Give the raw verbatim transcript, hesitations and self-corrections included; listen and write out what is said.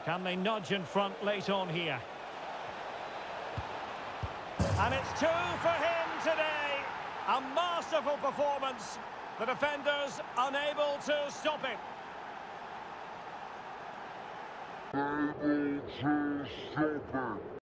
Can they nudge in front late on here? And it's two for him today. A masterful performance. The defenders unable to stop it. Able to stop it.